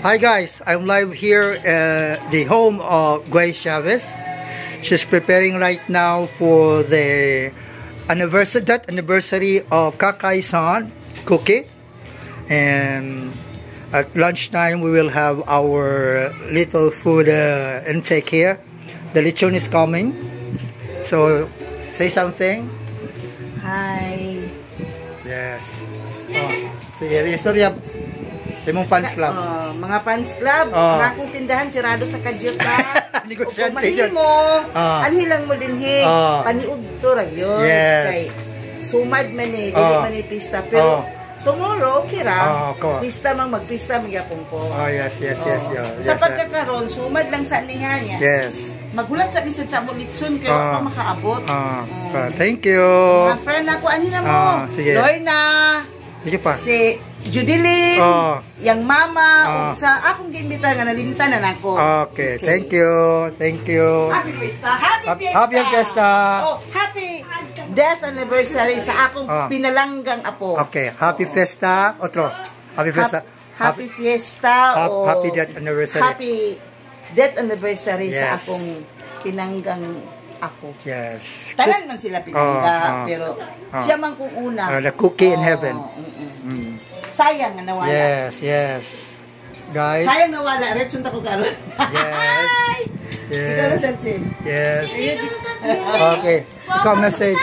Hi guys, I'm live here at the home of Grace Chavez. She's preparing right now for the anniversary of Kakay-san cookie. And at lunchtime we will have our little food intake here. The lechon is coming. So say something. Hi. Yes. Oh, sige, istorya. Timong fans club. Mga fans club, mga akong tindahan sirado sa kadyot na. Negosyante Kung yun. mahimo, anhilang mo din paniud to ra yun. Yes. Kay sumad man dili man pista. Pero tomorrow, okay ra. Pista mang magpista magyapon ko. Yes. Sa pagkakaroon, sumad lang sa niya niya. Yes. Magulat sa bisan sa mo litson kayo ako makaabot. Thank you. Mga friend ako, anhin na mo. Lorna. Sige pa. Si Judilyn, yang mama, sa akong gimbita nga nalimtan na nako. Okay, thank you. Happy Fiesta. Happy Fiesta. Oh, happy death anniversary sa akong pinalanggang apo. Okay, happy Fiesta. Otro. Happy Fiesta. Happy Fiesta. Happy death anniversary. Happy death anniversary sa akong pinanggang apo. Yes. Tanan man sila pinangga, pero siya man kung una. The cookie in heaven. Sayang nga nawala. Yes. Guys. Sayang nawala. Retsun ta ko karon. Yes. Ikaw na sa chin. Yes. Okay. Come message.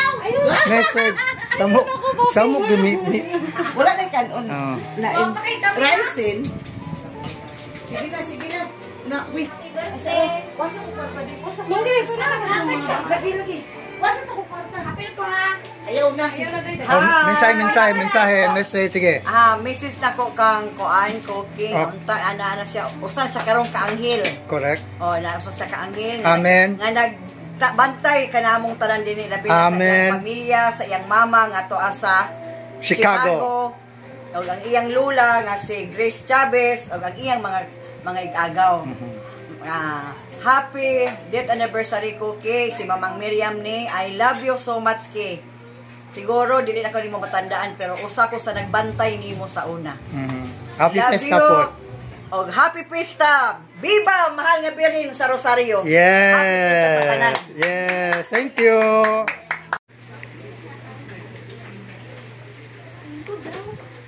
Samo gimi. Wala na kanon. Na rising. Sige na. Na, wait. Wasa ko pa di. Mong gireso na sa mga. Lagi. Wasa ko kwarta. Apil ko ha. Ayaw na. Mensahe, message, sige. Mrs. na ko kang kuan, cooking, unta, ana siya, usan sa karong kaanghel. Correct. Usan sa kaanghel. Amen. Nga nagbantay kanamong tanan din labi sa iyang pamilya, sa iyang mama, nga toa sa Chicago. O ang iyang lula, nga si Grace Chavez, o ang iyang mga igagaw. Happy death anniversary cookie, si Mamang Miriam ni, I love you so much ki. Siguro, dili na ko rin mo matandaan, pero usa ko sa nagbantay nimo sa una. Happy Fiesta po. O Happy Fiesta! Viva! Mahal nga Birhen sa Rosario. Yes! Happy Fiesta sa kanan. Yes! Thank you!